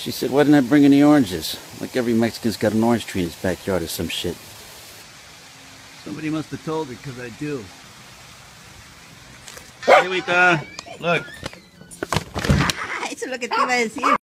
She said, why didn't I bring any oranges? Like every Mexican's got an orange tree in his backyard or some shit. Somebody must have told her, because I do. Hey, Wita, look. Eso es lo que te iba a decir.